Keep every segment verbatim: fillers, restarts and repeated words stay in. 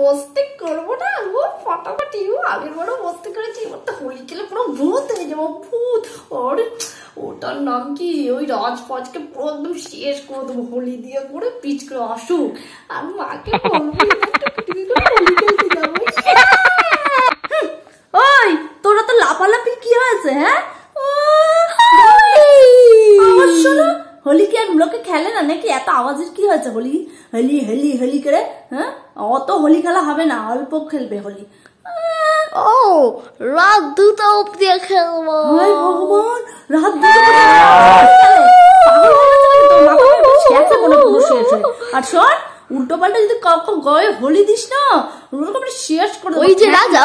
মস্তি করবো না, ও ফাটাফাটি। ও আগের বারও মস্তি করেছি, এবার তো হোলি খেলে পুরো ভূত হয়ে যাবো, ভূত। ওর ওটার নাম কি, ওই রাজপাজকে পুরো একদম শেষ করে দেবো হোলি দিয়ে, করে পিচ করে আসুক, আর মাকে বলবো হোলি খেলতে যাবো। ওই তোরা তো লাফালাফি কি হয়েছে? হ্যাঁ শোনো, হোলি কি আর লোকে খেলে না নাকি? এত আওয়াজের কি হয়েছে? হোলি হোলি হোলি হোলি করে, হ্যাঁ অত হোলি খেলা হবে না, অল্প খেলবে হোলি। ও রাত দুটো অব্দি খেলবো। হায় ভগবান, রাত দুটো? আর শোন, উল্টো পাল্টা যদি কাউকে গায়ে হোলি দিস না, শেষ করে ওই যে রাজা,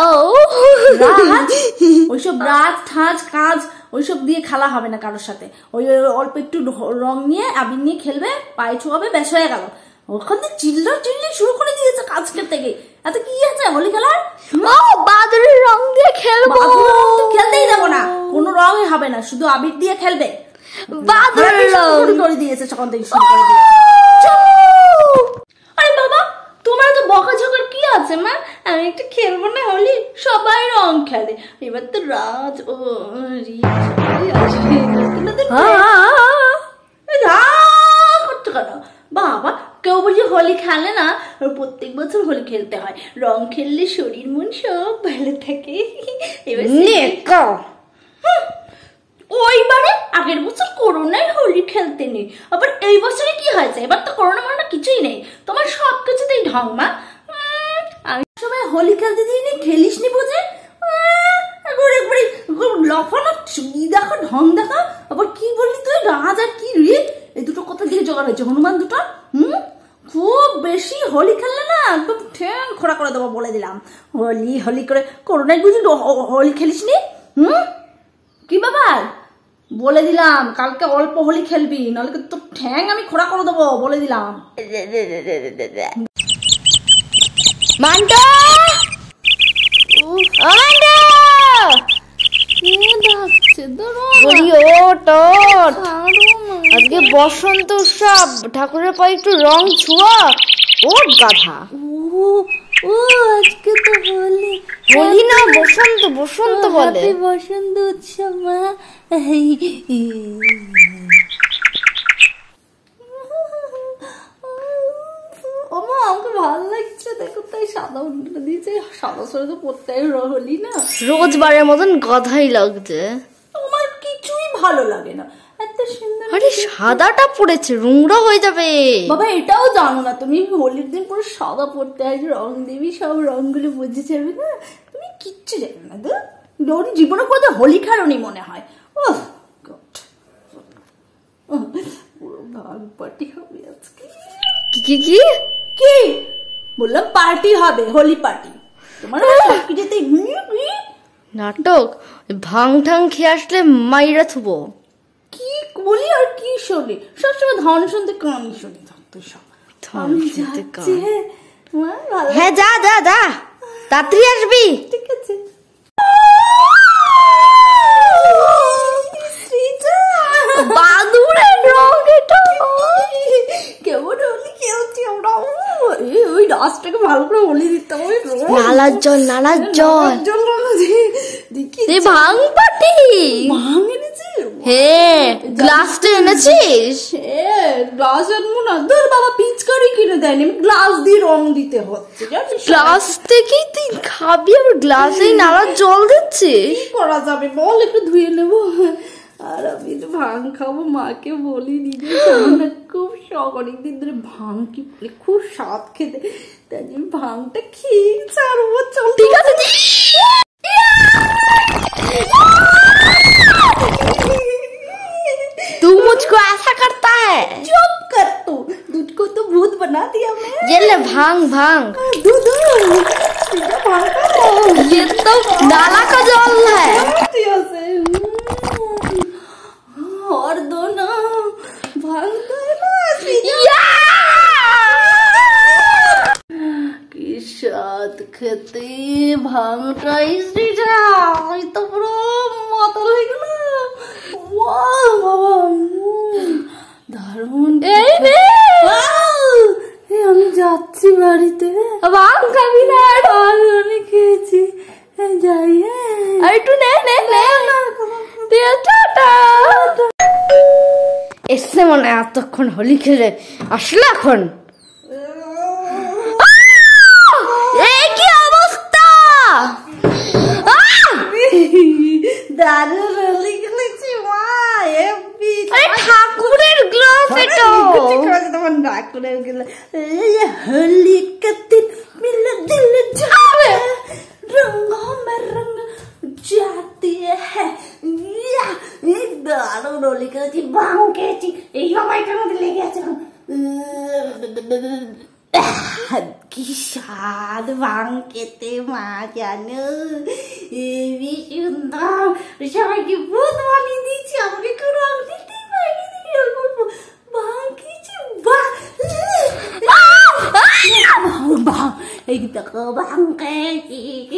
ওইসব রাজ ঠাজ কাজ ওইসব দিয়ে খেলা হবে না কারোর সাথে। ওই অল্প একটু রং নিয়ে আবির নিয়ে খেলবে, পায়ে ছোঁয়াবে, ব্যাস হয়ে গেল। ওখান থেকে চিল্লা চিল্লি শুরু করে দিয়েছে কাজকের থেকে। এত কি আছে হোলি খেলার? বাদুরের রং দিয়ে খেলবো। তো খেলতেই যাবো না, কোনো রঙই হবে না, শুধু আবির দিয়ে খেলবে। বাদুরের রং শুরু করে দিয়েছে, সকাল থেকে শুরু করে দিয়েছে। আরে বাবা, তোমার তো বকাঝকার কি আছে মা? আমি একটু খেলবো না হোলি? সবাই রং খেলে, এবার তো রাজ ও বাবা, কেউ বলছে হোলি খেলে না, প্রত্যেক বছর হোলি খেলতে হয়, রং খেললে শরীর মন সব ভালো থাকে। এবার ওইবারে আগের বছর করোনায় হোলি খেলতে নেই, আবার এই বছরে কি হয়েছে? এবার তো করোনা মরোনা কিছুই নেই, তোমার সব কিছুতেই ঢং মা। আমি সময় হোলি খেলতে দিইনি, খেলিস নি বুঝে, লফানো দেখো, ঢং দেখা। আবার কি বললি তুই, রাজ আর কি রে, এই দুটো কথা দিয়ে জোগাড় হয়েছে, হনুমান দুটো। হুম, খুব বেশি হোলি খেললে না একদম ঠ্যাং খোড়া করে দেবো বলে দিলাম। হোলি হোলি করে করোনায় বুঝি হোলি খেলিস নি? হুম, কি ব্যাপার বলে দিলাম, কালকে অল্প হোলি খেলবি, নাহলে তো ঠ্যাং আমি খোড়া করে দেবো বলে দিলাম। মান্টো, আজকে বসন্ত উৎসব, ঠাকুরের পায়ে একটু রং ছোঁয়া। ওট গাধা, ও আজকে তো হোলি। হোলি না, বসন্ত, বসন্ত বলে। বসন্ত উৎসব মা। ওমা, আমাকে ভালো লাগছে, দেখো তাই সাদা উল্টো দিয়েছে, সাদা সরে তো পড়তে হোলি না, রোজবারের মতন গাধাই লাগছে। আমার কিছুই ভালো লাগে না, এত সুন্দর। আরে সাদাটা পড়েছে, রুংরা হয়ে যাবে। বাবা এটাও জানো না তুমি, হোলির দিন পুরো সাদা পড়তে হয়, রং দিবি, সব রংগুলো বুঝে যাবে না, তুমি কিচ্ছু জানো না। তোর জীবনে কোথাও হোলি খেলোনি মনে হয়। ও গড, পুরো ভাগ পার্টি হবে আজকে। কি কি কি বললাম? পার্টি হবে, হোলি পার্টি। তোমার সবকিছুতে নাটক, ভাং ঠাং খেয়ে আসলে মাইরা থুবো। কি বলি আর কি শোনে, সবসময় ধন শুনতে কান শুনে থাকতো সব। হ্যাঁ যা যা যা, তাড়াতাড়ি আসবি। ঠিক আছে। বাদুরের রং এটা, কেমন হোলি খেলছি আমরা। ওই রাজটাকে ভালো করে হোলি দিতে হবে, নালার জল, নালার জল জল। ভাং পাটি, ভাং এনেছি। হ্যাঁ, গ্লাসটা এনেছিস? হ্যাঁ, গ্লাস আনবো না, ধর বাবা পিচকারি কিনে দেয়নি, গ্লাস দিয়ে রং দিতে হচ্ছে। গ্লাস থেকেই তুই খাবি, আবার গ্লাসেই নালার জল দিচ্ছিস? কি করা যাবে বল, একটু ধুয়ে নেবো। আর আমি তো ভাং খাবো, মাকে বলি নিজে, খুব শখ, অনেকদিন ধরে ভাং কি বলে খুব স্বাদ খেতে, তাই জন্য ভাংটা খেয়ে ছাড়বো। চল ঠিক আছে। तू मुझको ऐसा करता है? चुप कर तू, दूध को तो भूत बना दिया मैं। ये ले भांग, भांग दूध, ये तो नाला का जल है। और दो ना, भांग दो ना। কি স্বাদ খেতে ভাংটা, তো পুরো মাতাল হয়ে গেল। দারুন। এই রে, আমি যাচ্ছি বাড়িতে। ভাং খাবি না? যাই। হ্যাঁ আর একটু নে নে নে টাটা। এসে মনে হয় এতক্ষণ হোলি খেলে আসলে এখন কি অবস্থা। দারুণ হোলি খেলেছি মা। ঠাকুরের গ্লাস এটা তোমার ঠাকুরের গ্লাস। হোলি কা দিন মিলে দিল যাবে রঙों में रंग जाती है। দারুণ হোলি খেলেছি, ভাং খেয়েছি, এই সময়টার মধ্যে লেগে আছে। কি স্বাদ ভাং খেতে মা জানো, হেবি সুন্দর। সবাইকে ভূত বানিয়ে দিয়েছি, আমাকে কেউ রং দিতেই পারেনি। ভাং খেয়েছি, ভাং এই দেখো ভাং খেয়েছি।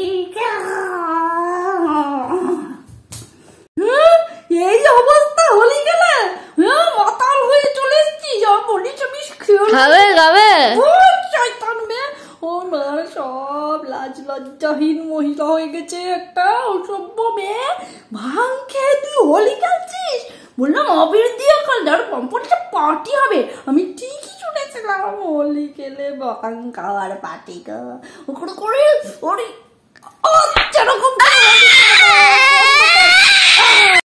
এই অবস্থা হোলি খেলে মাতাল হয়ে চলে এসছি। বলি চব্বিশ খাবে খাবে ও মা, সব লাজ লজ্জাহীন মহিলা হয়ে গেছে একটা অসভ্য মেয়ে। ভাং খেয়ে তুই হোলি খেলছিস? বললাম অবির দিয়ে খেলতে, আর কম্পোজিশন পার্টি হবে। আমি ঠিকই শুনেছিলাম হোলি খেলে ভাং খাওয়ার পার্টি করে ওরে